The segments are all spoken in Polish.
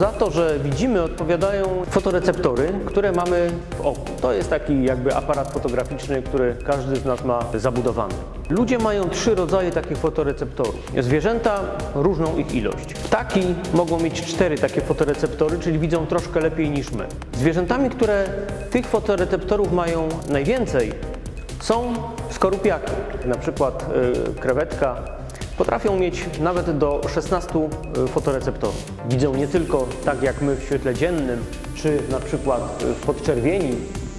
Za to, że widzimy, odpowiadają fotoreceptory, które mamy w oku. To jest taki jakby aparat fotograficzny, który każdy z nas ma zabudowany. Ludzie mają 3 rodzaje takich fotoreceptorów. Zwierzęta różną ich ilość. Ptaki mogą mieć 4 takie fotoreceptory, czyli widzą troszkę lepiej niż my. Zwierzętami, które tych fotoreceptorów mają najwięcej, są skorupiaki. Na przykład krewetka potrafią mieć nawet do 16 fotoreceptorów. Widzą nie tylko tak jak my w świetle dziennym, czy na przykład w podczerwieni,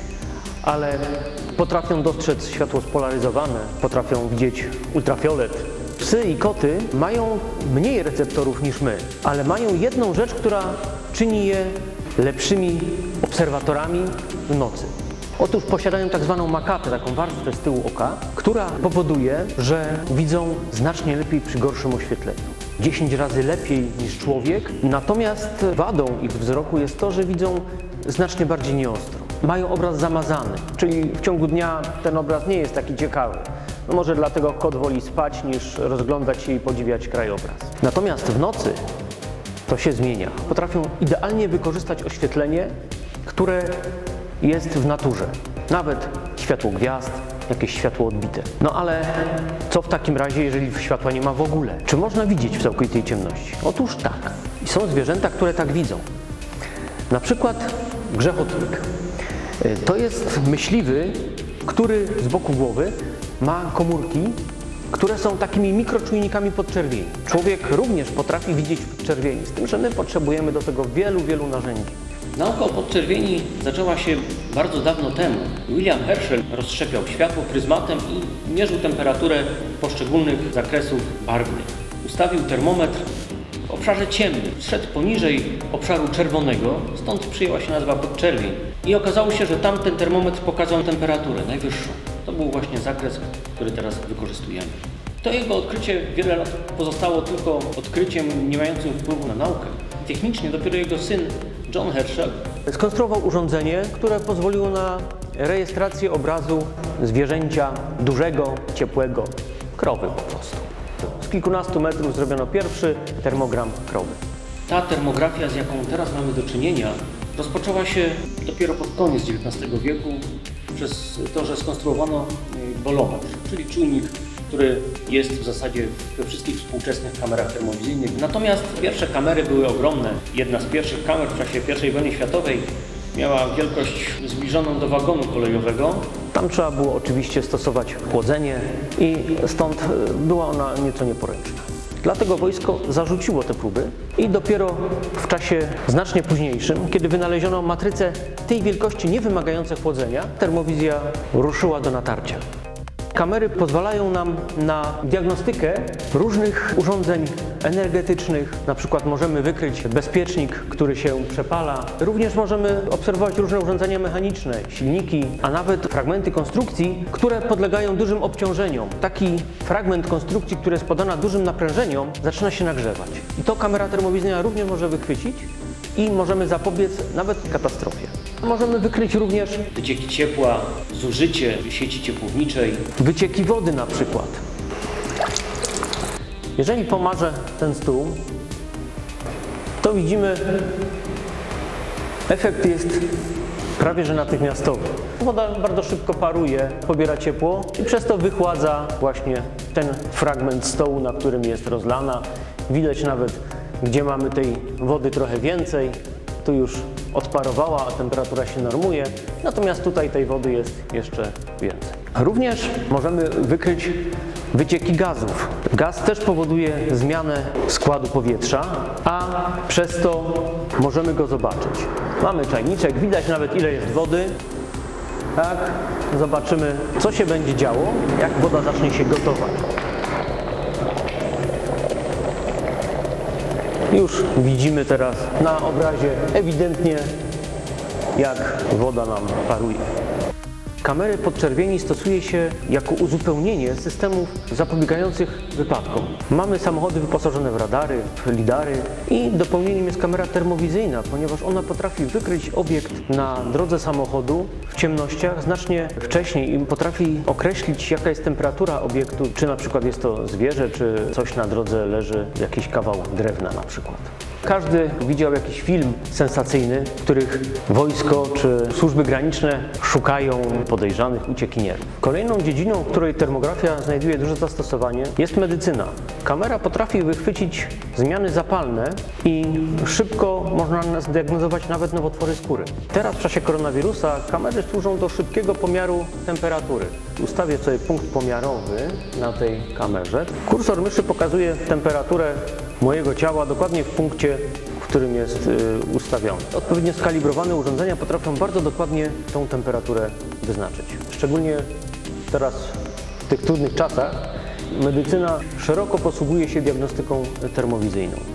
ale potrafią dostrzec światło spolaryzowane, potrafią widzieć ultrafiolet. Psy i koty mają mniej receptorów niż my, ale mają jedną rzecz, która czyni je lepszymi obserwatorami w nocy. Otóż posiadają tak zwaną makapę, taką warstwę z tyłu oka, która powoduje, że widzą znacznie lepiej przy gorszym oświetleniu. 10 razy lepiej niż człowiek, natomiast wadą ich wzroku jest to, że widzą znacznie bardziej nieostro. Mają obraz zamazany, czyli w ciągu dnia ten obraz nie jest taki ciekawy. No może dlatego kot woli spać niż rozglądać się i podziwiać krajobraz. Natomiast w nocy to się zmienia. Potrafią idealnie wykorzystać oświetlenie, które jest w naturze. Nawet światło gwiazd, jakieś światło odbite. No ale co w takim razie, jeżeli światła nie ma w ogóle? Czy można widzieć w całkowitej ciemności? Otóż tak. I są zwierzęta, które tak widzą. Na przykład grzechotnik. To jest myśliwy, który z boku głowy ma komórki, które są takimi mikroczujnikami podczerwieni. Człowiek również potrafi widzieć podczerwieni, z tym, że my potrzebujemy do tego wielu narzędzi. Nauka o podczerwieni zaczęła się bardzo dawno temu. William Herschel rozszczepiał światło pryzmatem i mierzył temperaturę poszczególnych zakresów barwnych. Ustawił termometr w obszarze ciemnym. Zszedł poniżej obszaru czerwonego, stąd przyjęła się nazwa podczerwień. I okazało się, że tamten termometr pokazał temperaturę najwyższą. To był właśnie zakres, który teraz wykorzystujemy. To jego odkrycie wiele lat pozostało tylko odkryciem nie mającym wpływu na naukę. Technicznie dopiero jego syn John Herschel skonstruował urządzenie, które pozwoliło na rejestrację obrazu zwierzęcia dużego, ciepłego, krowy po prostu. Z kilkunastu metrów zrobiono pierwszy termogram krowy. Ta termografia, z jaką teraz mamy do czynienia, rozpoczęła się dopiero pod koniec XIX wieku przez to, że skonstruowano bolometr, czyli czujnik, który jest w zasadzie we wszystkich współczesnych kamerach termowizyjnych. Natomiast pierwsze kamery były ogromne. Jedna z pierwszych kamer w czasie I wojny światowej miała wielkość zbliżoną do wagonu kolejowego. Tam trzeba było oczywiście stosować chłodzenie i stąd była ona nieco nieporęczna. Dlatego wojsko zarzuciło te próby i dopiero w czasie znacznie późniejszym, kiedy wynaleziono matryce tej wielkości nie wymagające chłodzenia, termowizja ruszyła do natarcia. Kamery pozwalają nam na diagnostykę różnych urządzeń energetycznych. Na przykład możemy wykryć bezpiecznik, który się przepala. Również możemy obserwować różne urządzenia mechaniczne, silniki, a nawet fragmenty konstrukcji, które podlegają dużym obciążeniom. Taki fragment konstrukcji, który jest poddana dużym naprężeniom, zaczyna się nagrzewać. I to kamera termowizyjna również może wychwycić i możemy zapobiec nawet katastrofie. Możemy wykryć również wycieki ciepła, zużycie sieci ciepłowniczej, wycieki wody na przykład. Jeżeli pomarzę ten stół, to widzimy, efekt jest prawie że natychmiastowy. Woda bardzo szybko paruje, pobiera ciepło i przez to wychładza właśnie ten fragment stołu, na którym jest rozlana. Widać nawet, gdzie mamy tej wody trochę więcej. Tu już odparowała, a temperatura się normuje, natomiast tutaj tej wody jest jeszcze więcej. Również możemy wykryć wycieki gazów. Gaz też powoduje zmianę składu powietrza, a przez to możemy go zobaczyć. Mamy czajniczek, widać nawet ile jest wody. Tak, zobaczymy, co się będzie działo, jak woda zacznie się gotować. Już widzimy teraz na obrazie ewidentnie, jak woda nam paruje. Kamery podczerwieni stosuje się jako uzupełnienie systemów zapobiegających wypadkom. Mamy samochody wyposażone w radary, w lidary i dopełnieniem jest kamera termowizyjna, ponieważ ona potrafi wykryć obiekt na drodze samochodu w ciemnościach znacznie wcześniej i potrafi określić, jaka jest temperatura obiektu, czy na przykład jest to zwierzę, czy coś na drodze leży, jakiś kawał drewna na przykład. Każdy widział jakiś film sensacyjny, w których wojsko czy służby graniczne szukają podejrzanych uciekinierów. Kolejną dziedziną, w której termografia znajduje duże zastosowanie, jest medycyna. Kamera potrafi wychwycić zmiany zapalne i szybko można zdiagnozować nawet nowotwory skóry. Teraz w czasie koronawirusa kamery służą do szybkiego pomiaru temperatury. Ustawię sobie punkt pomiarowy na tej kamerze. Kursor myszy pokazuje temperaturę mojego ciała dokładnie w punkcie, w którym jest ustawiony. Odpowiednio skalibrowane urządzenia potrafią bardzo dokładnie tą temperaturę wyznaczyć. Szczególnie teraz w tych trudnych czasach medycyna szeroko posługuje się diagnostyką termowizyjną.